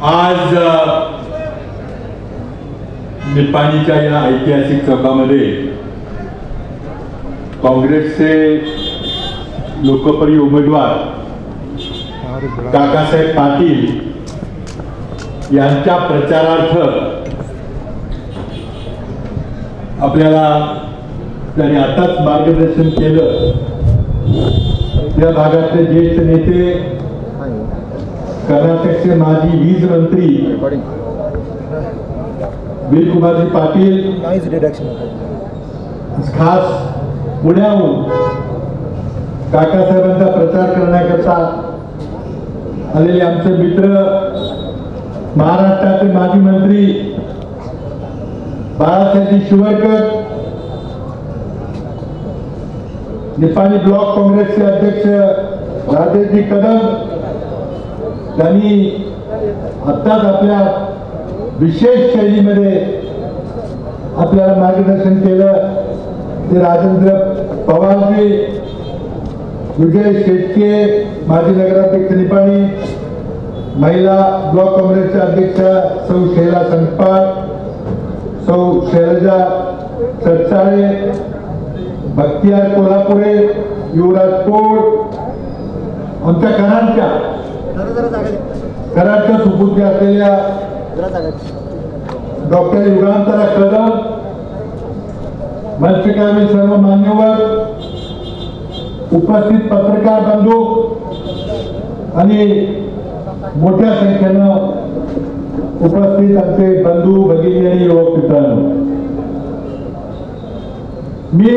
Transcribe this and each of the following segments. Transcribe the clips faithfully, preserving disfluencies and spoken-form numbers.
आज निपाणीच्या या ऐतिहासिक चौकामध्ये काँग्रेसचे लोकप्रिय उमेदवार काकासाहेब पाटील यांच्या प्रचारार्थ आपल्याला त्यांनी आताच मार्गदर्शन केलं। या भागातले ज्येष्ठ नेते कर्नाटकचे माजी वीज मंत्री वीरकुमारजी पाटील खास पुण्याहून काकासाहेबांचा प्रचार करण्याकरता आलेले आमचे मित्र महाराष्ट्राचे माजी मंत्री बाळासाहेब शिवरकर, निपाणी ब्लॉक काँग्रेसचे अध्यक्ष राजेशजी कदम यांनी आत्ताच आपल्या विशेष शैलीमध्ये आपल्याला मार्गदर्शन केलं। ते राजेंद्र पवारजी, विजय शेटके माजी नगराध्यक्ष निपाणी, महिला ब्लॉक काँग्रेसच्या अध्यक्षा सौ शैला संकपाळ, सौ शैलजा चरचाळे, बख्तियार कोल्हापुरे, युवराज कोड, आमच्या कराडच्या कराडच्या सुपुत्री असलेल्या डॉक्टर युगांतरा कदम, मंचकामी सर्व मान्यवर, उपस्थित पत्रकार बंधू आणि मोठ्या संख्येनं उपस्थित आमचे बंधू भगिनी आणि युवक मित्रांनो, मी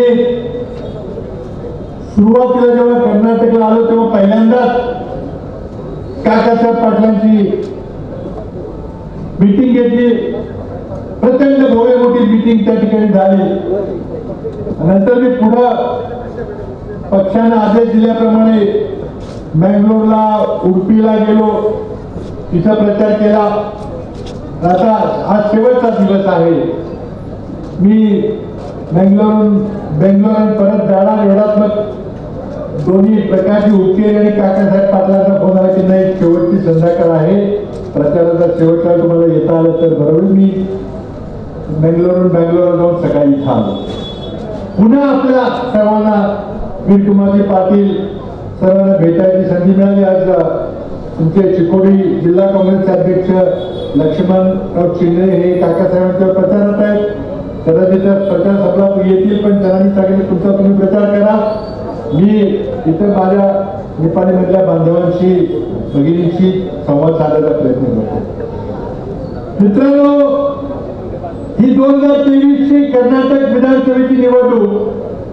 सुरुवातीला जेव्हा कर्नाटकला आलो तेव्हा पहिल्यांदाच काकासाहेब पाटलांची मीटिंग घेतली। प्रचंड भव्य मोठी मीटिंग त्या ठिकाणी झाली। नंतर मी पुढं पक्षाने आदेश दिल्याप्रमाणे बँगलोरला, उडुपीला गेलो, तिचा प्रचार केला। आता आज शेवटचा दिवस आहे। मी बँगलोरून बेंगलोर परत जाणार एवढाच मग दोन्ही प्रकारची उकेल आणि काकासाहेब पाटलांचा फोन आला की नाही शेवटची संध्याकाळ आहे, प्रचाराचा शेवटचा तुम्हाला येता आलं तर बरोबर। मी बेंगलोरून बँगलोरला जाऊन सकाळी इथं आलो। पुन्हा आपल्या सर्वांना वीरकुमारजी पाटील सर्वांना भेटायची संधी मिळाली। आज तुमचे चिकोडी जिल्हा काँग्रेसचे अध्यक्ष लक्ष्मणराव शिंदे हे काकासाहेबांच्या प्रचारात आहेत। कदाचित प्रचार सभा येतील पण त्यांनी सांगितलं तुमचा तुम्ही प्रचार करा, मी इथे माझ्या निपाणी मधल्या बांधवांशी भगिनींशी संवाद साधण्याचा प्रयत्न करतो। मित्रांनो, ही दोन हजार तेवीस ची कर्नाटक विधानसभेची निवडणूक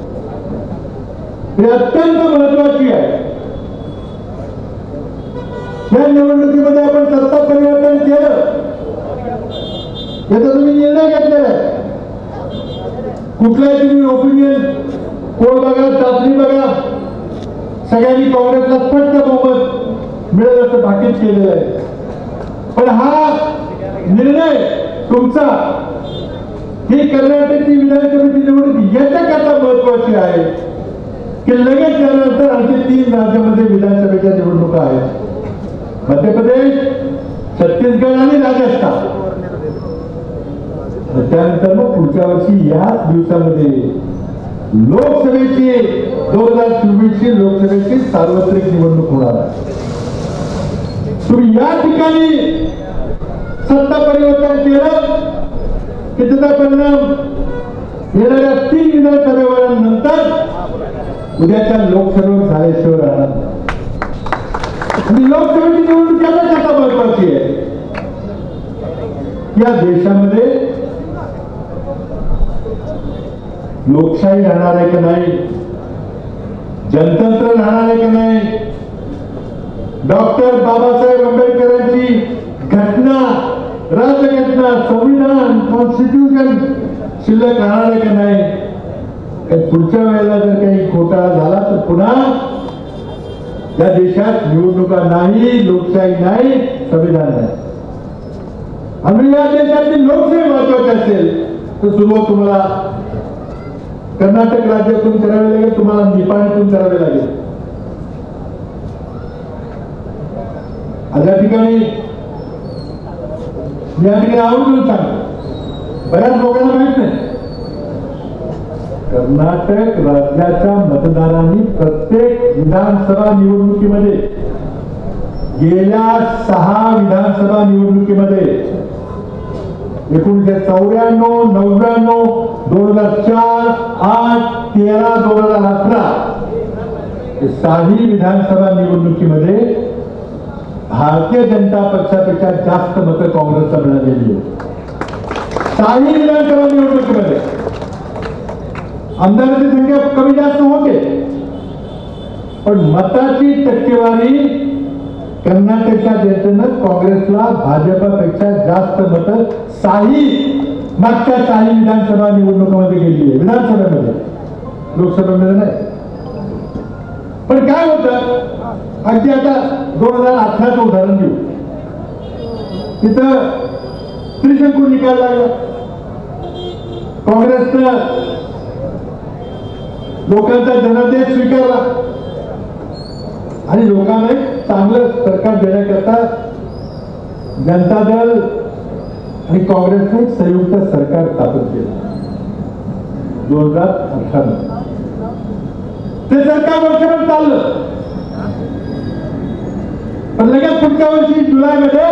ही अत्यंत महत्वाची आहे। या निवडणुकीमध्ये आपण सत्ता परिवर्तन केलं, याचा तुम्ही निर्णय घेतलेला आहे। कुठलाही तुम्ही ओपिनियन पोल बघा, चाचणी बघा, सगळ्यांनी काँग्रेसला स्पष्ट बहुमत मिळेल असं भाकीत केलेलं आहे। पण हा निर्णय तुमचा ही कर्नाटकची विधानसभेची निवडणूक याच्याकरता महत्वाची आहे की लगेच त्यानंतर आणखी तीन राज्यामध्ये विधानसभेच्या निवडणुका आहेत, मध्य प्रदेश, छत्तीसगड आणि राजस्थान। त्यानंतर मग पुढच्या वर्षी याच दिवसामध्ये लोकसभेची दोन हजार चोवीस ची लोकसभेची सार्वत्रिक निवडणूक होणार आहे। तुम्ही या ठिकाणी सत्ता परिवर्तन केलं की त्याचा परिणाम येणाऱ्या तीन विधानसभेनंतर उद्याच्या लोकसभेवर झाल्याशिवाय राहणार। आणि लोकसभेची निवडणूक याच्याकरता महत्वाची आहे, या देशामध्ये लोकशाही राहणार आहे की नाही, जनतंत्र राहणार आहे की नाही, डॉक्टर बाबासाहेब आंबेडकरांची घटना, राज्यघटना, संविधान, कॉन्स्टिट्यूशन शिल्लक राहणार आहे की नाही। पुढच्या वेळेला जर काही घोटाळा झाला तर पुन्हा या देशात निवडणुका नाही, लोकशाही नाही, संविधान नाही। आणि या देशातली लोकशाही महत्वाची असेल तर सुरुवात तुम्हाला कर्नाटक राज्यातून करावे लागेल, तुम्हाला निपाणीतून करावे लागेल। आज या ठिकाणी मी या ठिकाणी आवडून सांगतो, बऱ्याच लोकांना माहित नाही, कर्नाटक राज्याच्या मतदारांनी प्रत्येक विधानसभा निवडणुकीमध्ये, गेल्या सहा विधानसभा निवडणुकीमध्ये एकोणीसशे चौऱ्याण्णव, नव्याण्णव, दोन हजार चार, आठ, तेरा, दोन हजार अठरा सहाही विधानसभा निवडणुकीमध्ये भारतीय जनता पक्षापेक्षा जास्त मतं काँग्रेसला मिळालेली आहेत. सहाही विधानसभा निवडणुकीमध्ये आमदारांची संख्या कमी जास्त होते, पण मताची टक्केवारी कर्नाटकच्या जनतेनं काँग्रेसला भाजपपेक्षा जास्त मतं सहाही मागच्या सहाही विधानसभा निवडणुकीमध्ये गेली आहे. विधानसभेमध्ये, लोकसभेमध्ये नाही. पण काय होतं, अगदी आता दोन हजार अठराचं उदाहरण घेऊ. तिथं त्रिशंकू निकाल लागला. काँग्रेसनं लोकांचा जनादेश स्वीकारला आणि लोकांना एक चांगलं सरकार देण्याकरता जनता दल आणि काँग्रेसने एक संयुक्त सरकार स्थापन केलं दोन हजार अठरा मध्ये. ते सरकार वर्षभर चाललं, पण लगेच पुढच्या वर्षी जुलैमध्ये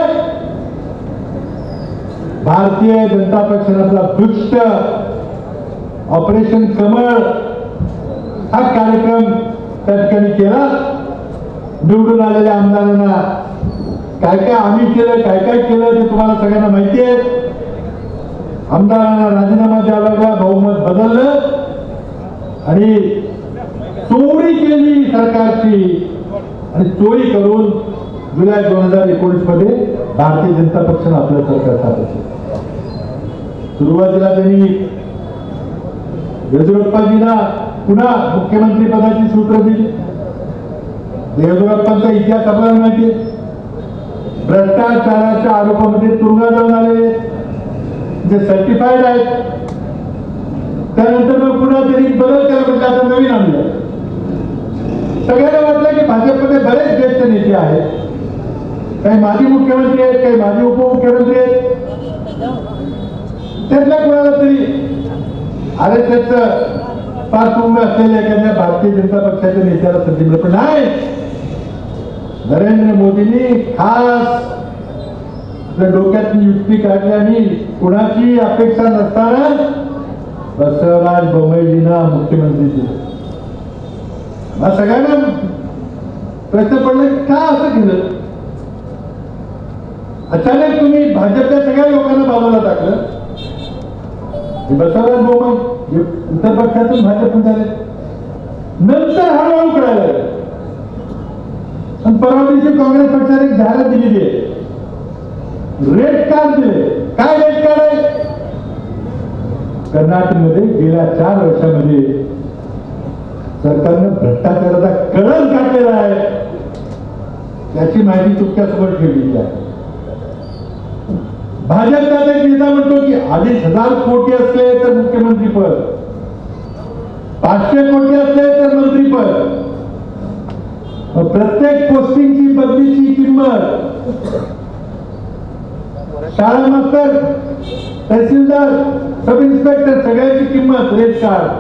भारतीय जनता पक्षाने आपला दुष्ट ऑपरेशन कमळ हा कार्यक्रम त्या ठिकाणी केला. निवडून आलेल्या आमदारांना काय काय आम्ही केलं, काय काय केलं ते तुम्हाला सगळ्यांना माहिती आहे. आमदारांना राजीनामा द्यावा लागला, बहुमत बदललं आणि चोरी केली सरकारची आणि चोरी करून जुलै दोन हजार एकोणीस मध्ये भारतीय जनता पक्षाने आपलं सरकार स्थापन केलं. सुरुवातीला त्यांनी येडियुरप्पाजींना पुन्हा मुख्यमंत्री पदाची सूत्र दिली. येडियुरप्पांचा इतिहास आपल्याला माहिती आहे. भ्रष्टाचाराच्या आरोपामध्ये तुरुंगात जाऊन आलेले, जे सर्टिफाईड आहेत. त्यानंतर मग पुन्हा त्यांनी बदल केला, म्हणजे आता नवीन आणलं. सगळ्यांना वाटलं की भाजपमध्ये बरेच ज्येष्ठ नेते आहेत, काही माजी मुख्यमंत्री आहेत, काही माजी उपमुख्यमंत्री आहेत, त्यातल्या कोणाला तरी आर एस एसचं पार्श्वभूमी असलेल्या एखाद्या भारतीय जनता पक्षाच्या नेत्याला संधी मिळत नाही. नरेंद्र मोदींनी खास आपल्या डोक्यातली युक्ती काढली आणि कुणाची अपेक्षा नसताना बसवराज बोम्मईजींना मुख्यमंत्री दिले. सगळ्यांना प्रश्न पडला का असं केलं. अचानक तुम्ही भाजपच्या सगळ्या लोकांना बाजूला टाकलं. बसवराज बोम्मई उत्तर पक्षातून भाजप झाले, नंतर हळूहळू कळायला लागलं. आणि परवा दिवशी काँग्रेस पक्षाने एक जाहिरात दिलेली आहे, रेड कार्ड दिले. काय रेड कार्ड आहे. कर्नाटकमध्ये गेल्या चार वर्षामध्ये सरकारनं भ्रष्टाचाराचा कळस काढलेला आहे, याची माहिती तुमच्यासमोर ठेवलेली आहे. भाजपचा एक नेता म्हणतो की अडीच हजार कोटी असले तर मुख्यमंत्री पद, पाचशे कोटी असले तर मंत्रीपद, प्रत्येक पोस्टिंगची बदलीची किंमत, शाळा मास्तर, तहसीलदार, सब इन्स्पेक्टर सगळ्याची किंमत, रेट कार्ड.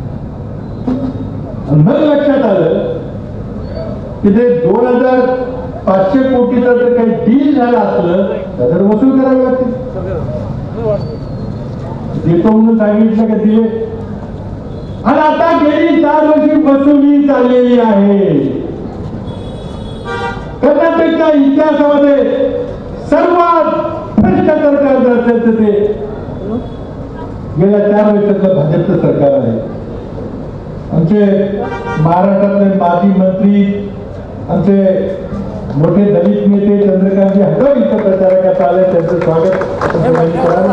मग लक्षात आलं की ते दोन हजार पाचशे कोटीचा जर काही डील झालं असलं तर वसूल करावे लागते. देतो म्हणून सांगितलं का दिले, आणि आता गेली चार वर्षी वसुली चाललेली आहे. कर्नाटकच्या इतिहासामध्ये सर्वात भ्रष्ट सरकार जर असेल तर ते गेल्या चार वर्षातलं भाजपचं सरकार आहे. आमचे महाराष्ट्रातले माजी मंत्री, आमचे मोठे दलित नेते चंद्रकांतजी हटव इथं प्रचारकात आले, त्यांचं स्वागत करावं.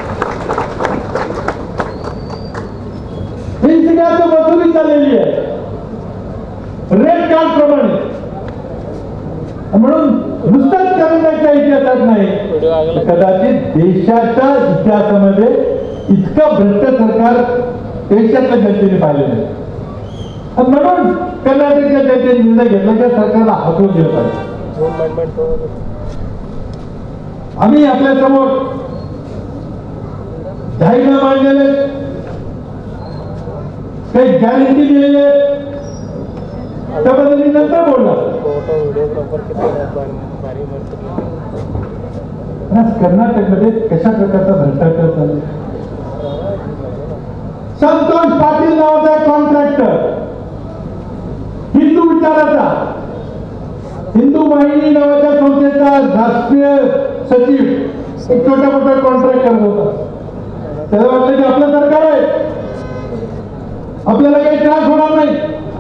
ही सगळ्यात वसुली चाललेली आहे रेड कार्ड प्रमाणे. म्हणून नुसतंच कर्नाटकच्या इतिहासात नाही, कदाचित देशाच्या इतिहासामध्ये इतकं भ्रष्ट सरकार देशातल्या जनतेने पाहिलं नाही. म्हणून कर्नाटकच्या जनतेने निर्णय घेतला की सरकारला हटवून दिलं पाहिजे. आम्ही आपल्या समोर जाहीरनामा मांडलेले, काही गॅरंटी दिलेली आहे, त्याबद्दल मी नंतर बोलणार. कर्नाटकमध्ये कशा प्रकारचा भ्रष्टाचार चालू. संतोष पाटील नावाचा कॉन्ट्रॅक्टर, हिंदू विचाराचा, हिंदू वाहिनी नावाच्या संस्थेचा राष्ट्रीय सचिव, एक छोटा मोठा कॉन्ट्रॅक्ट करत होता. त्याला वाटलं की आपलं सरकार आहे, आपल्याला काही त्रास होणार नाही.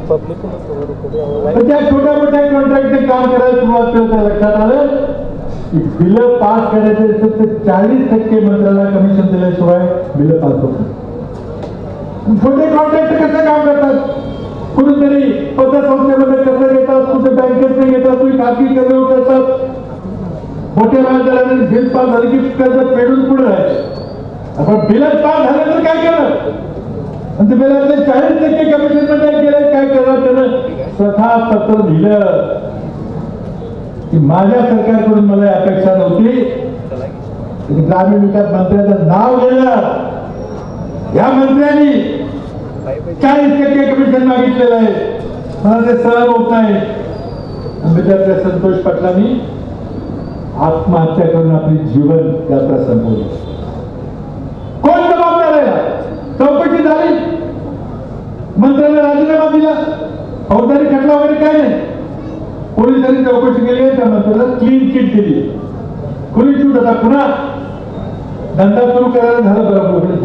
त्या छोट्या मोठ्या कॉन्ट्रॅक्टचे काम करायला सुरुवात केलं. लक्षात आलं की बिलं पास करायचे असेल तर चाळीस टक्के मंत्र्याला कमिशन दिल्याशिवाय बिलं पास होत नाही. छोटे कॉन्ट्रॅक्ट कसं काम करतात, कुठेतरी पतसंस्थेमध्ये कसं घेतात, कुठे बँकेत घेतात, तुम्ही खाजगी कर्ज करतात. मोठ्या व्याजदराने बिल पास झाले की कर्ज फेडून पुढे राहायचे. आपण बिलच पास झालं तर काय केलं, आणि ते बिलातले चाळीस टक्के कमिशन मध्ये गेले. काय केलं त्यानं, स्वतः पत्र लिहिलं की माझ्या सरकारकडून मला अपेक्षा नव्हती. ग्रामीण विकास मंत्र्याचं नाव घेणं, या मंत्र्यांनी चाळीस टक्के कमिशन मागितलेलं आहे, मला ते सहन होत नाही. आंबेडकर संतोष पाटलांनी आत्महत्या करून आपली जीवन यात्रा संपवली. कोण जबाबदार आहे? चौकशी झाली, मंत्र्याने राजीनामा दिला, फौजदारी खटला वगैरे काय नाही. पोलिसांनी चौकशी केली, त्या मंत्र्याला क्लीन चिट दिली, खुली छूट. आता पुन्हा धंदा सुरू करायला झालं बरोबर.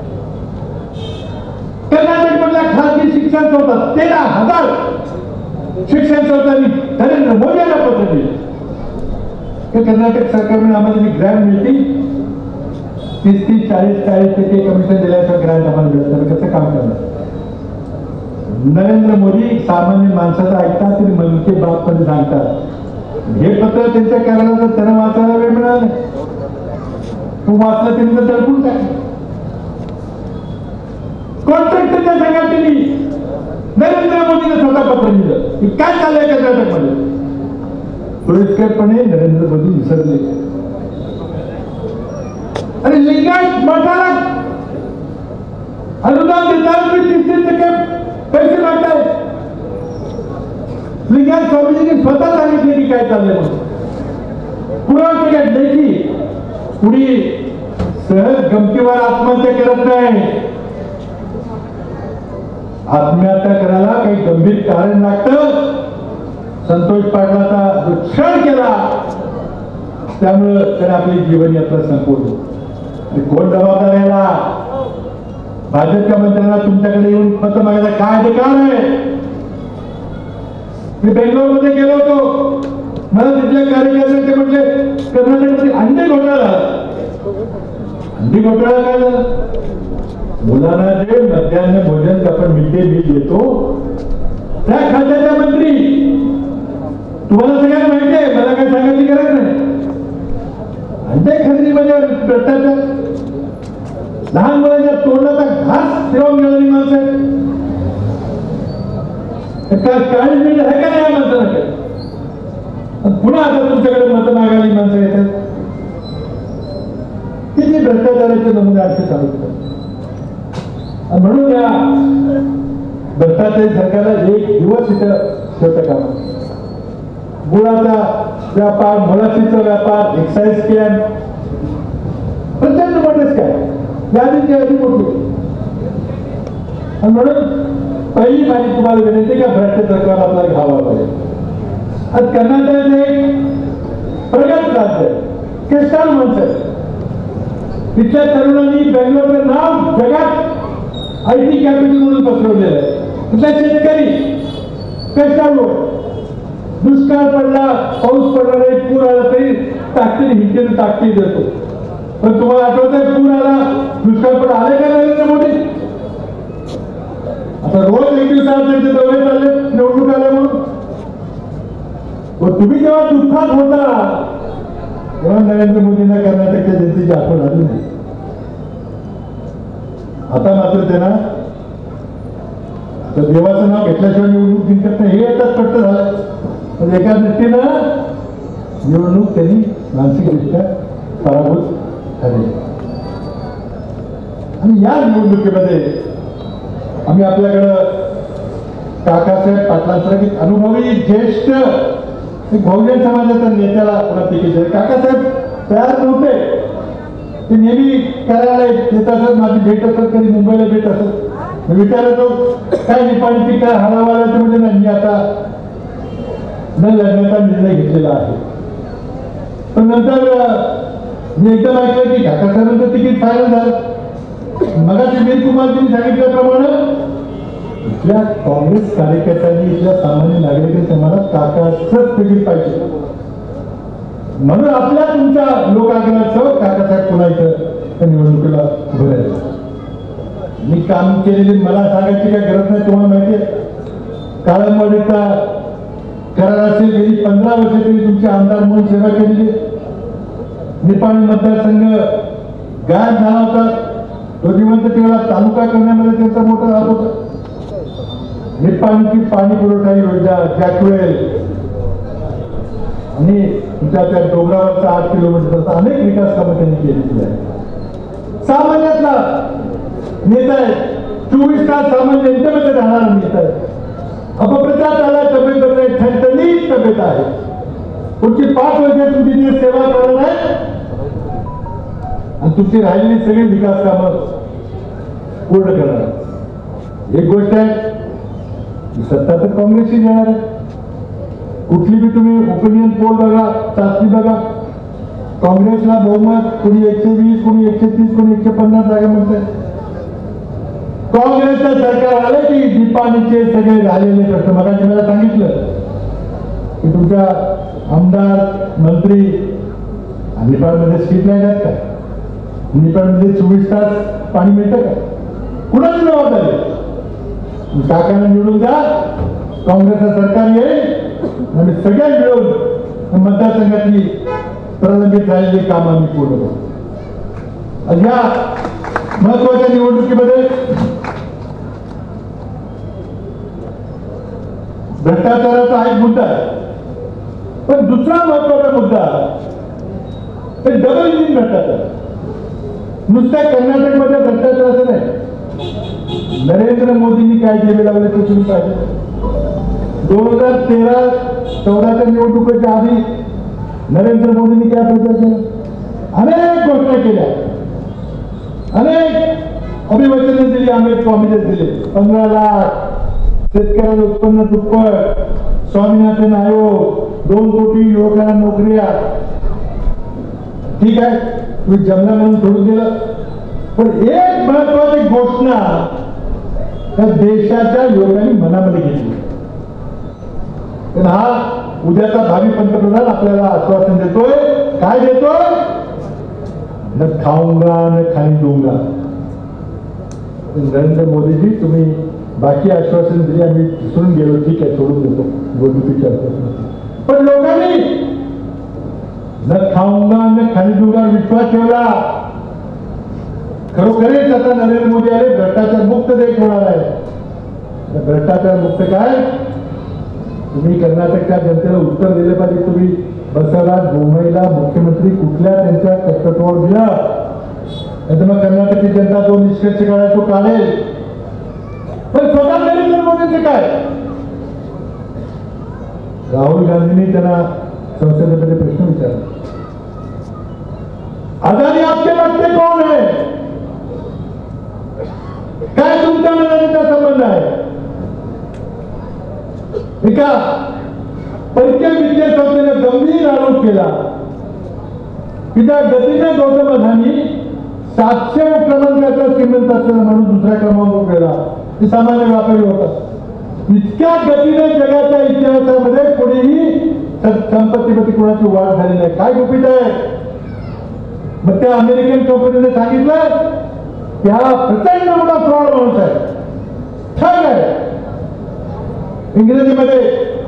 कर्नाटक मधल्या खासगी शिक्षण संस्था तेरा हजार शिक्षण संस्थांनी नरेंद्र मोदी यांना पत्र दिले की कर्नाटक सरकारने आम्हाला जी ग्रँट मिळते तीस तीस चाळीस चाळीस टक्के कमिशन दिल्याशिवाय ग्रँट आम्हाला मिळत नाही, कसं काम करणार. नरेंद्र मोदी सामान्य माणसाचं ऐकतात आणि मन की बात मध्ये सांगतात. हे पत्र त्यांच्या कार्यालयात त्यांना वाचायला वेळ मिळाला नाही, तू वाचलं त्यांनी तर तडकून टाकलं. कॉन्ट्रॅक्टरच्या संघटनेने नरेंद्र मोदीने स्वतः पत्र लिहिलं की काय चाललंय कर्नाटकमध्ये. सोयीस्करपणे नरेंद्र मोदी विसरले. आणि लिंगायत मठाला अनुदान देताना तीस तीस टक्के पैसे मागताय. लिंगायत स्वामीजींनी स्वतः सांगितले की काय चाललंय म्हणून. पुरावा काढले की कुणी सहज गमतीवर आत्महत्या करत नाही. आत्महत्या करायला काही गंभीर कारण लागतं. संतोष पाटलाचा जो क्षण केला त्यामुळं त्याने आपली जीवन यात्रा संपवली. कोण जबाबदार याला? भाजपच्या मंत्र्यांना तुमच्याकडे येऊन पत्र मागायचा काय अधिकार आहे? मी बेंगलोरमध्ये गेलो होतो, मला तिथल्या कार्यकर्ते म्हटले कर्नाटकमध्ये अंडी घोटाळा. अंडी घोटाळा काय झाला? मुलांना जे मध्यान्ह भोजन आपण मिड डे मील देतो त्या खात्याचा मंत्री, तुम्हाला सगळ्यांना माहिती आहे, मला काय सांगायची गरज नाही. अंडे खरेदीमध्ये भ्रष्टाचार, लहान मुलांच्या तोंडाचा घास ठेवून गेलेली माणसं आहेत. चाळीस मिनिट आहे का नाही या माणसाला? पुन्हा आता तुमच्याकडे मत मागायला माणसं येतात. किती भ्रष्टाचाराचे नमुने असे चालू असतात. म्हणून या भ्रष्टाचारी सरकारला एक दिवस इथं छोटं काम. गुळाचा व्यापार, मोलासीचा व्यापार, एक्साईज कॅम्प, प्रचंड मोठेच काय यादीची यादी मोठी. आणि म्हणून पहिली माझी तुम्हाला विनंती का भ्रष्टाचार आपल्याला घ्यावा पाहिजे. आज कर्नाटक एक प्रगत राज्य आहे, क्रिस्टल माणसं. तिथल्या तरुणांनी बेंगलोरचं नाव जगात आय टी कॅपिटल म्हणून पसरवलेलं आहे. तिथला शेतकरी कष्टाळू, दुष्काळ पडला, पाऊस पडला नाही, पूर आला तरी ताकदीने हिंसेने ताकदी देतो. पण तुम्हाला आठवत आहे पूर आला, दुष्काळ पडला, आले का नरेंद्र मोदी? आता रोज एक दिवसाला त्यांचे दौरे चालले निवडणूक आल्या म्हणून. तुम्ही जेव्हा दुःखात होता तेव्हा नरेंद्र मोदींना कर्नाटकच्या जनतेची आठवण आली नाही. आता मात्र त्यांना देवाचं नाव घेतल्याशिवाय निवडणूक जिंकत नाही हे आता स्पष्ट झालं. पण एका दृष्टीनं निवडणूक त्यांनी मानसिकरित्या पराभूत झाले. आणि या निवडणुकीमध्ये आम्ही आपल्याकडं काकासाहेब पाटलांसारखे अनुभवी ज्येष्ठ बहुजन समाजाच्या नेत्याला पुन्हा तिकीट दिले. काकासाहेब तयार नव्हते, ते नेहमी करायला येत असत. माझी भेट असत, कधी मुंबईला भेट असत. मी विचारतो काय निपाणीची काय हवाला, म्हणजे नाही, मी आता न लढण्याचा निर्णय घेतलेला आहे. पण नंतर मी एकदम ऐकलं की काकासाहेबांचं तिकीट फायनल झालं. मगाशी वीर कुमारजींनी सांगितल्याप्रमाणे इथल्या काँग्रेस कार्यकर्त्यांनी, इथल्या सामान्य नागरिकांच्या मनात काकाच तिकीट पाहिजे, म्हणून आपल्या तुमच्या लोकाग्रहासह काकासाहेब पुन्हा इथं निवडणुकीला उभं राहिले. मी काम केलेली मला सांगायची काय गरज नाही, तुम्हाला माहिती आहे. काळंबवाडीचा करार असेल, गेली पंधरा वर्ष तरी तुमचे आमदार म्हणून सेवा केलेली. निपाणी मतदारसंघ गायब झाला होता, तो जिवंत ठेवला. तालुका करण्यामध्ये त्यांचा मोठा हात होता. निपाणीची पाणी पुरवठा योजना, जॅकवेल आणि तुमच्या त्या डोंगरावरचा आठ किलोमीटरचा अनेक विकास कामं त्यांनी केलेली आहे. सामान्यातला नेता आहे, चोवीस तास सामान्य जनतेमध्ये राहणारा नेता आहे. अपप्रचार झाला, तब्येत बदल ठणठणीत तब्येत आहे. पुढची पाच वर्ष तुमची जी सेवा करणार आहे आणि तुमची राहिलेली सगळी विकास कामं पूर्ण करणार. एक गोष्ट आहे, सत्ता तर काँग्रेसची येणार आहे. कुठली बी तुम्ही ओपिनियन पोल बघा, चाचणी बघा, काँग्रेसला बहुमत, कोणी एकशे वीस, कोणी एकशे तीस, कोणी एकशे पन्नास जागा म्हणतात. काँग्रेसचं सरकार आलं की निपाणीचे सगळे झालेले प्रश्न, मगाशी मला सांगितलं की तुमच्या आमदार मंत्री निपाणमध्ये स्ट्रीट लाईट आहेत का, निपाणमध्ये चोवीस तास पाणी मिळतं का, कुणाची जबाबदारी. काकांना निवडून द्या, काँग्रेसचं सरकार येईल आणि सगळ्या मिळून मतदारसंघातली प्रलंबित झालेली काम आम्ही पूर्ण करू. या महत्वाच्या निवडणुकीमध्ये भ्रष्टाचाराचा एक मुद्दा आहे, पण दुसरा महत्वाचा मुद्दा हे डबल इंजिन भ्रष्टाचार. नुसत्या कर्नाटकमध्ये भ्रष्टाचाराचं नाही, नरेंद्र मोदींनी काय दिवे लावले ते तुम्ही पाहिजे. दोन हजार तेरा चौदाच्या निवडणुकीच्या आधी नरेंद्र मोदींनी काय प्रचार केला, अनेक घोषणा केल्या, अनेक अभिवचने दिली, अनेक प्रॉमिसेस दिले. पंधरा लाख शेतकऱ्यांना उत्पन्न दुप्पट, स्वामीनाथन आयोग, दोन कोटी युवकांना नोकऱ्या. ठीक आहे, तुम्ही जमला म्हणून सोडून दिलं, पण एक महत्वाची घोषणा त्या देशाच्या युवकांनी मनामध्ये घेतली. पण हा उद्याचा भावी पंतप्रधान आपल्याला आश्वासन देतोय, काय देतोय, न खाऊंगा न खाई दूंगा. नरेंद्र मोदीजी, तुम्ही बाकी आश्वासन दिली, आम्ही विसरून गेलो, ठीक आहे, सोडून देतो निवडणुकीचे आश्वासन. पण लोकांनी न खाऊंगा न खाई दूंगा विश्वास ठेवला. खरोखरीच आता नरेंद्र मोदी आले, भ्रष्टाचार मुक्त देश होणार आहे. भ्रष्टाचार मुक्त काय, तुम्ही कर्नाटकच्या जनतेला उत्तर दिले पाहिजे. तुम्ही बसवराज बोम्मईला मुख्यमंत्री कुठल्या त्यांच्या कर्तृत्वावर दिला, नाही मग कर्नाटकची जनता तो निष्कर्ष काढायला तो काढेल. पण स्वतः नरेंद्र मोदींचे काय, राहुल गांधींनी त्यांना संसदेमध्ये प्रश्न विचारला, अदानी आपके लगते कौन है, काय तुमचा नरेंद्रचा संबंध आहे. एका परिचय विद्या संस्थेने गंभीर आरोप केला की त्या गतीने गौतम अदानी सातशे क्रमांकाचा श्रीमंत असलेला माणूस दुसऱ्या क्रमांकावर गेला, ते सामान्य व्यापारी होता. इतक्या गतीने जगाच्या इतिहासामध्ये कोणीही संपत्तीमध्ये कोणाची वाढ झाली नाही. काय गुपित आहे. मग त्या अमेरिकन कंपनीने सांगितलं की हा प्रचंड मोठा फ्रॉड माणूस आहे, ठग आहे. इंग्रजीमध्ये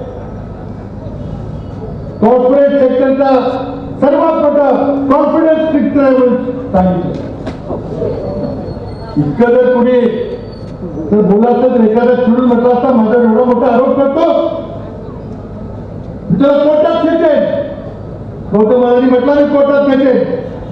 कॉर्पोरेट सेक्टरचा सर्वात मोठा कॉन्फिडन्स ट्रिक्स सांगितलं. इतकं जर कुणी तर बोलायचं तर एखादा चिडून म्हटलं असता, माझा एवढा मोठा आरोप करतो तुला कोर्टात फेकेन. गौतम अदानी म्हटलं मी कोर्टात फेकेन.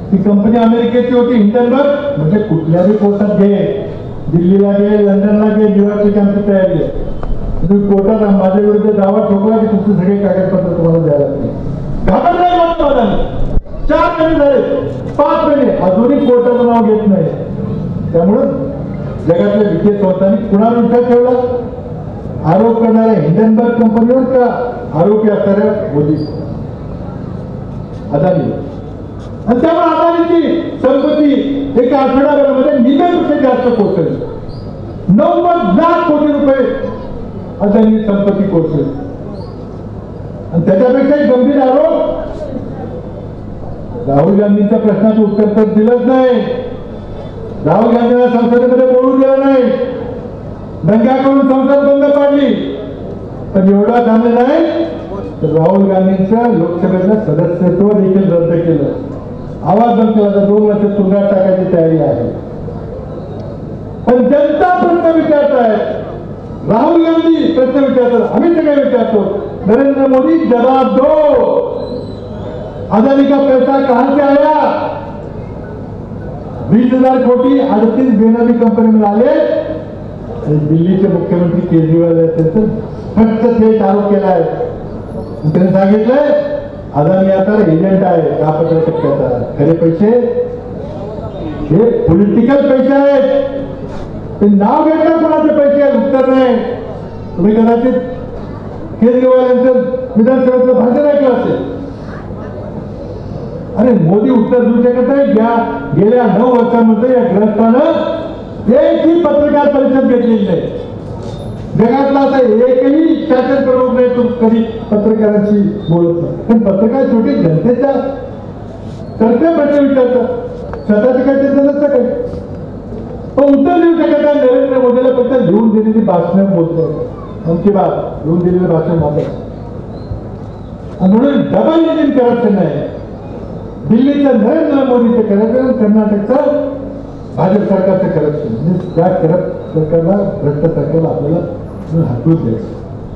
ती कंपनी अमेरिकेची होती हिंडनबर्ग. म्हणजे कुठल्याही कोर्टात घे, दिल्लीला घे, लंडनला घे, न्यूयॉर्कची आमची तयारी आहे. तुम्ही कोर्टात माझ्या विरुद्ध दावा ठोकला की तुमचे सगळे कागदपत्र तुम्हाला द्यायला लागतील. घाबरलाय मत चार महिने झाले, पाच महिने अजूनही कोर्टाचं नाव घेत नाही. त्यामुळं जगातल्या वित्तीय संस्थांनी कुणावर विचार ठेवला? आरोप करणाऱ्या हिंडनबर्ग कंपनीवर का आरोपी असणाऱ्या मोदी अदानी. आणि त्यामुळे अदानीची संपत्ती एका आठवड्याभरामध्ये निम्म्यापेक्षा जास्त कोसळली. नव्वद लाख कोटी रुपये अदानी संपत्ती कोसळली. आणि त्याच्यापेक्षाही गंभीर आरोप राहुल गांधींच्या प्रश्नाचं उत्तर तर दिलंच नाही. राहुल गांधींना संसदेमध्ये बोलू दिलं नाही. दंगा करून संसद बंद पाडली. पण एवढा झालं नाही तर राहुल गांधींचं लोकसभेतलं सदस्यत्व देखील रद्द केलं. आवाज बंद केला. दोन वर्ष तुरुंगात टाकायची तयारी आहे. पण जनता प्रश्न विचारतायत. राहुल गांधी प्रश्न विचारतात. आम्ही सगळे विचारतो. नरेंद्र मोदी जवाब दो. अदानी का पैसा कहां से आया? बीस हजार कोटी अडतीस बेनामी कंपनी में आले. दिल्लीचे मुख्यमंत्री केजरीवाल फक्त थेट आरोप केला आहे. त्यांनी सांगितलंय अदानी आता एजंट आहे दहा पंधरा टक्क्याचा. खरे पैसे हे पॉलिटिकल पैसे आहेत. ते नाव घेतलं कोणाचे पैसे आहेत उत्तर नाही. तुम्ही कदाचित केजरीवाल यांचं विधानसभेतलं भाषण ऐकलं असेल. अरे मोदी उत्तर देऊ शकत नाही. गेल्या नऊ वर्षांमध्ये या ग्रस्तानं एकही पत्रकार परिषद घेतलेली नाही. जगातला असा एकही शासन प्रमुख नाही तो कधी पत्रकारांशी बोलत नाही. पण पत्रकार शेवटी जनतेच्या कर्तव्य प्रश्न विचारतात. स्वतःचे काय त्यांचं नसतं काय. पण उत्तर देऊ शकत नाही. नरेंद्र मोदीला फक्त लिहून दिलेली भाषणं बोलतात. आमची बात लिहून दिलेलं भाषण मात्र. म्हणून डबल इंजिन करप्शन आहे. दिल्लीचं नरेंद्र मोदीचं करप्शन, कर्नाटकचं भाजप सरकारचं करप्शन. म्हणजे त्या करप्ट सरकारला भ्रष्ट सरकारला आपल्याला हटवून द्यायचं.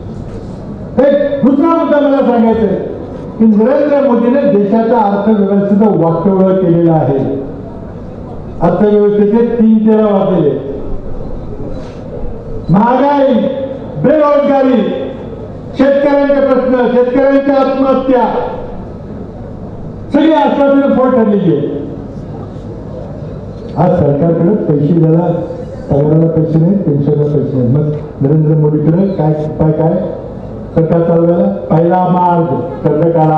दुसरा मुद्दा मला सांगायचा आहे की नरेंद्र मोदीने देशाच्या अर्थव्यवस्थेचं वाटोळं केलेलं आहे. अर्थव्यवस्थेचे तीन तेरा वाजलेले. महागाई, बेरोजगारी, शेतकऱ्यांचे प्रश्न, शेतकऱ्यांच्या आत्महत्या सगळी आश्वासनं फोड ठरलेली आहे. आज सरकारकडे पैसे द्यायला पगाराला पैसे नाही, पेन्शनला पैसे नाही. मग नरेंद्र मोदीकडे काय उपाय काय सरकार चालवायला? पहिला मार्ग कर्ज काढा.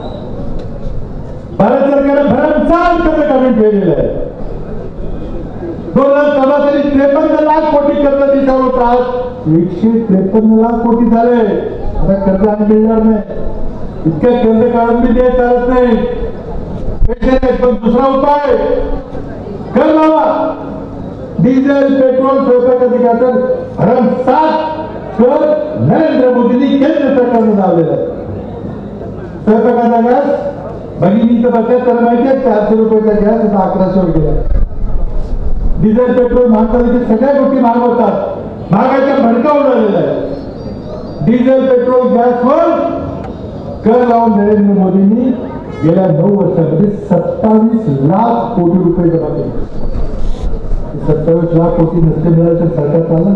भारत सरकारने भरमसाठ कर्ज काढून ठेवलेलं आहे. दोन हजार चौदा साली त्रेपन्न लाख कोटी कर्ज देशावर होतात. एकशे त्रेपन्न लाख कोटी झाले. आता कर्ज आणि मिळणार नाही. इतकं कर्ज काढून बी द्यायला चालत नाही. पण दुसरा उपाय कर लावा. डिझेल, पेट्रोल, स्वयंपाकाधिकाचं भरमसाठ कर नरेंद्र मोदींनी केंद्र सरकारने लावलेला आहे. स्वयंपाकाचा गॅस भगिनीचं बचत तर माहिती आहे. चारशे रुपयाचा गॅस आता अकराशेवर गेला. डिझेल, पेट्रोल महाग झाले की सगळ्या गोष्टी महाग होतात. महागाईचा भडका उडालेला आहे. डिझेल, पेट्रोल, गॅसवर कर लावून नरेंद्र मोदींनी गेल्या नऊ वर्षांमध्ये सत्तावीस लाख कोटी रुपये जमा केले. सत्तावीस लाख कोटी नसते मिळाले तर सरकार चाललं.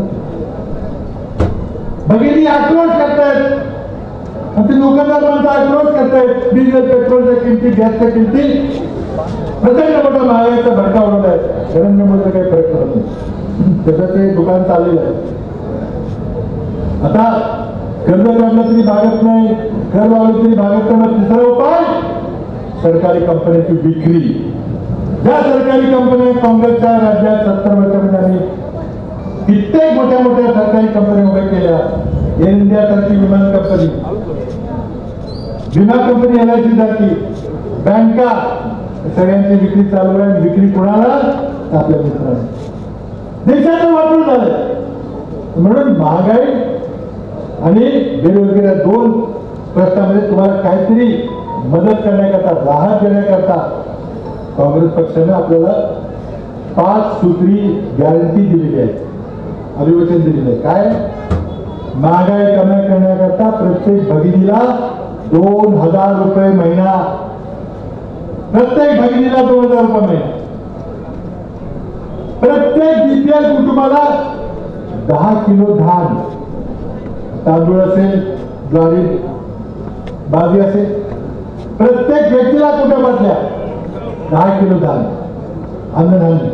भगिनी आक्रोश करतायत. ते दुकानदार माणसं आक्रोश करतायत. डिझेल, पेट्रोलच्या किमती, गॅसच्या किमती प्रचंड मोठा महागाईचा भडका उडवला आहे. नरेंद्र मोदीचा काही फरक पडत नाही. त्याचं ते दुकान चाललेलं आहे. आता कर्ज काढलं तरी भागत नाही, कर लावलं तरी भागत नाही. तिसरा उपाय सरकारी कंपन्यांची विक्री. ज्या सरकारी कंपन्या काँग्रेसच्या राज्यात सत्तर वर्षामध्ये आम्ही कित्येक मोठ्या मोठ्या सरकारी कंपन्या उभ्या केल्या. एअर इंडिया सारखी विमान कंपनी, विमा कंपनी, एल आय सी सारखी, बँका, सगळ्यांची विक्री चालू आहे. विक्री कोणाला? आपल्या मित्रांना. देशाचं वाटून झालंय. म्हणून महागाई आणि बेरोजगारी दोन प्रश्नामध्ये तुम्हाला काहीतरी मदत करण्याकरता, राहत देण्याकरता काँग्रेस पक्षाने आपल्याला पाच सूत्री गॅरंटी दिलेली आहे, अधिवेशन दिलेलं आहे. काय? महागाई कमी करण्याकरता प्रत्येक भगिनीला दोन हजार रुपये महिना प्रत्येक भगिनीला दोन हजार रुपये मिळेल. प्रत्येक बीपीएल कुटुंबाला दहा किलो धान, तांदूळ असेल, ज्वारी, बाजरी असेल, प्रत्येक व्यक्तीला कुटुंबातल्या दहा किलो धान, अन्नधान्य.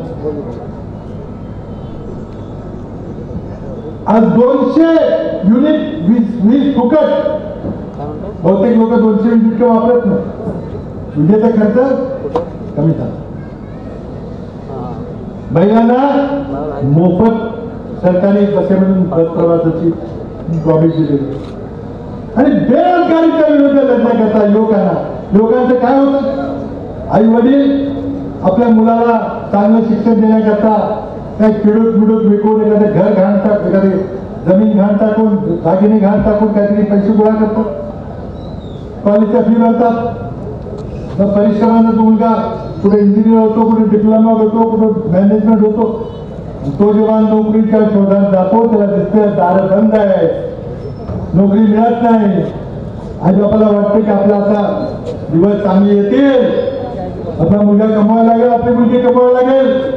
आज दोनशे युनिट वीज वीज फुकट. बहुतेक लोक दोनशे युनिट वापरत नाही. विजेचा खर्च कमी झाला. महिलांना मोफत सरकारी बसेमधून बस प्रवासाची प्रॉमिस दिलेली. आणि बेरोजगारीच्या विरोधात लढा करता युवकांना. युवकांचं काय होतं, आई वडील आपल्या मुलाला चांगलं शिक्षण देण्याकरता काही किडूक मिडूक विकून एखादं घर घाण टाक, एखादी जमीन घाण टाकून, दागिने घाण टाकून काहीतरी पैसे गोळा करतात, कॉलेजच्या फी भरतात. मग परिश्रमानं तो मुलगा कुठे इंजिनियर होतो, कुठे डिप्लोमा होतो, कुठे मॅनेजमेंट होतो. तो जेव्हा नोकरीच्या शोधात जातो त्याला दिसतं दार बंद आहे, नोकरी मिळत नाही. आई बापाला वाटतं की आपला आता दिवस चांगले येतील, आपला मुलगा कमवायला लागेल, आपली मुलगी कमवायला लागेल.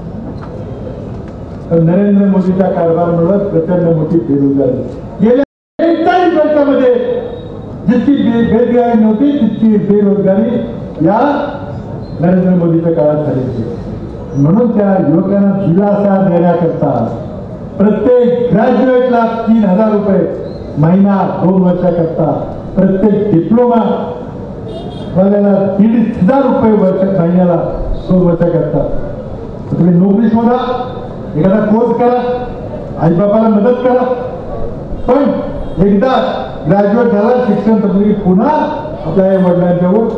पण नरेंद्र मोदीच्या कारभारामुळे प्रचंड मोठी बेरोजगारी. गेल्या एकचाळीस वर्षामध्ये जितकी बेरोजगारी नव्हती तितकी बेरोजगारी या नरेंद्र मोदीच्या काळात झाली. म्हणून त्या युवकांना दिलासा देण्याकरता प्रत्येक ग्रॅज्युएटला तीन हजार रुपये महिना दोन वर्षाकरता, प्रत्येक डिप्लोमा वाल्याला दीड हजार रुपये वर्ष महिन्याला दोन वर्षाकरता. तुम्ही नोकरी शोधा, एखादा कोर्स करा, आई बाबाला मदत करा. पण एकदा ग्रॅज्युएट झाला, शिक्षण संपलं की पुन्हा आपल्या आई वडिलांच्यावर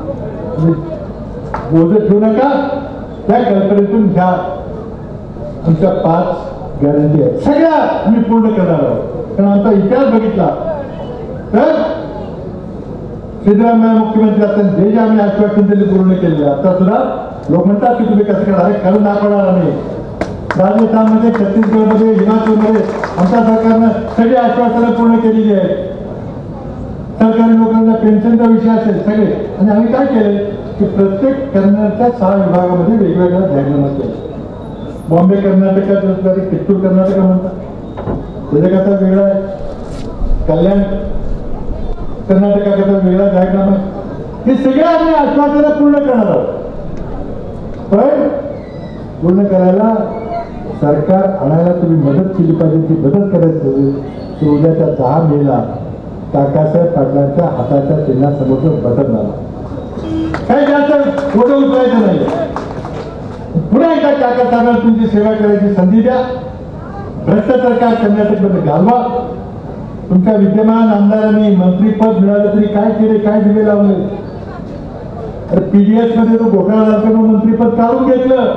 बोध ठेवू नका. त्या कल्पनेतून घ्या. आमच्या पाच गॅरंटी आहेत, सगळ्या आम्ही पूर्ण करणार आहोत. कारण आमचा इतिहास बघितला तर सिद्धरामय्या मुख्यमंत्री असताना जे जे आम्ही आश्वासन दिले पूर्ण केले. आता सुद्धा लोक म्हणतात की तुम्ही कसं करा, करून दाखवणार आम्ही. राजस्थानमध्ये, छत्तीसगडमध्ये, हिमाचलमध्ये आमच्या सरकारनं सगळी आश्वासनं पूर्ण केलेली आहेत. सरकारी लोकांना पेन्शनचा विषय असेल सगळे. आणि आम्ही काय केले की प्रत्येक कर्नाटकच्या सहा विभागामध्ये वेगवेगळ्या जाहीरनामा केले. बॉम्बे कर्नाटकात कित्तूर कर्नाटक म्हणतात, त्याच्याकरता वेगळा आहे. कल्याण कर्नाटकाकरता वेगळा जाहीरनामा आहे. हे सगळे आम्ही आश्वासनं पूर्ण करणार आहोत. पण पूर्ण करायला सरकार आणायला तुम्ही मदत केली पाहिजे. ती मदत करायची तर उद्याच्या दहा मेला काकासाहेब पाटलांच्या हाताच्या चिन्हासमोर बटन झाला. काही जास्त फोटो उचलायचं नाही. पुन्हा एकदा काकासाहेबांना तुमची सेवा करायची संधी द्या. भ्रष्टाचार कर्नाटकमध्ये घालवा. तुमच्या विद्यमान आमदारांनी मंत्रीपद मिळालं तरी काय केले, काय दिवे लावले. अरे पीडीएस मध्ये तो घोटाळा झाला तर मंत्रीपद काढून घेतलं.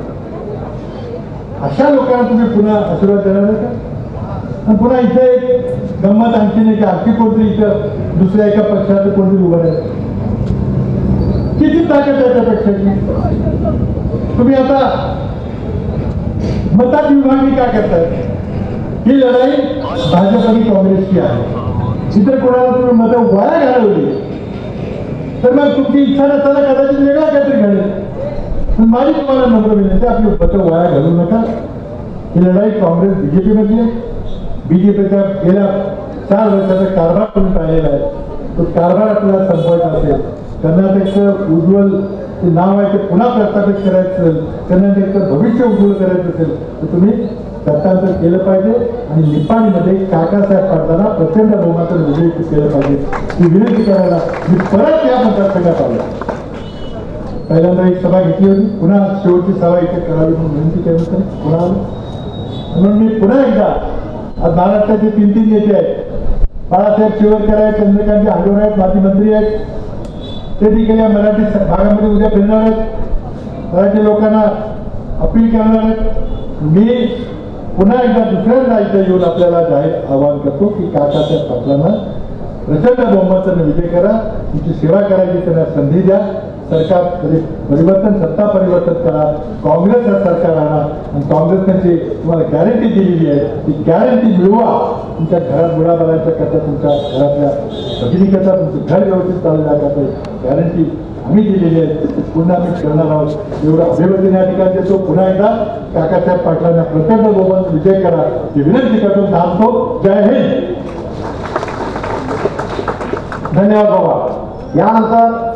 अशा लोकांना तुम्ही पुन्हा आशीर्वाद देणार का? आणि पुन्हा इथे एक गंमत आणखी नाही की आणखी कोणतरी इथं दुसऱ्या एका पक्षाचं कोणतरी उभं आहे. किती ताकद आहे त्या पक्षाची? तुम्ही आता मतात विभागणी का करताय? ही लढाई भाजप आणि काँग्रेसची आहे. इतर कोणाला तुम्ही मतं वाया घालवली तर मग तुमची इच्छा नसताना कदाचित वेगळा काहीतरी घडेल. पण माझी तुम्हाला नम्र विनंती, आपली मतं वाया घालू नका. ही लढाई काँग्रेस बीजेपी मधली आहे. बीजेपीच्या गेल्या चार वर्षाचा कारभार तुम्ही पाहिलेला आहे. तो कारभार आपल्याला संपवायचा असेल, कर्नाटकचं उज्ज्वल ते नाव आहे ते पुन्हा प्रस्थापित करायचं असेल, कर्नाटकचं भविष्य उज्ज्वल करायचं असेल तर तुम्ही सत्तांतर केलं पाहिजे. आणि निपाणीमध्ये काकासाहेब पाटलांना प्रचंड बहुमताने विजयी केलं पाहिजे. ही विनंती करायला मी परत या मतदारसंघात आलो. पहिल्यांदा एक सभा घेतली होती, पुन्हा शेवटची सभा इथे करावी म्हणून विनंती केली होती, पुन्हा आलो. म्हणून मी पुन्हा एकदा आज महाराष्ट्राचे तीन तीन नेते आहेत. बाळासाहेब शिवरकर आहेत, चंद्रकांत हाडोर आहेत, माजी मंत्री आहेत. ते देखील या मराठी भागामध्ये उद्या फिरणार आहेत, मराठी लोकांना अपील करणार आहेत. मी पुन्हा एकदा दुसऱ्यांदा इथे येऊन आपल्याला जाहीर आवाहन करतो की काकासाहेब पाटलांना प्रचंड बहुमताने विजय करा. तुमची सेवा करायची त्यांना संधी द्या. सरकार परिवर्तन, सत्ता परिवर्तन करा. काँग्रेस हा सरकार आणा आणि काँग्रेसने तुम्हाला गॅरंटी दिलेली आहे ती गॅरंटी मिळवा. तुमच्या घरात मुलाबाळांच्या करता, तुमच्या घरातल्या भगिनीकरता, तुमचं घर व्यवस्थित चालू करता गॅरंटी आम्ही दिलेली आहे पुन्हा आम्ही करणार आहोत एवढं अभिवादन या ठिकाणी देतो. पुन्हा एकदा काकासाहेब पाटलांना प्रचंड बहुमत विजय करा ही विनंती करून थांबतो. जय हिंद. धन्यवाद बाबा. यानंतर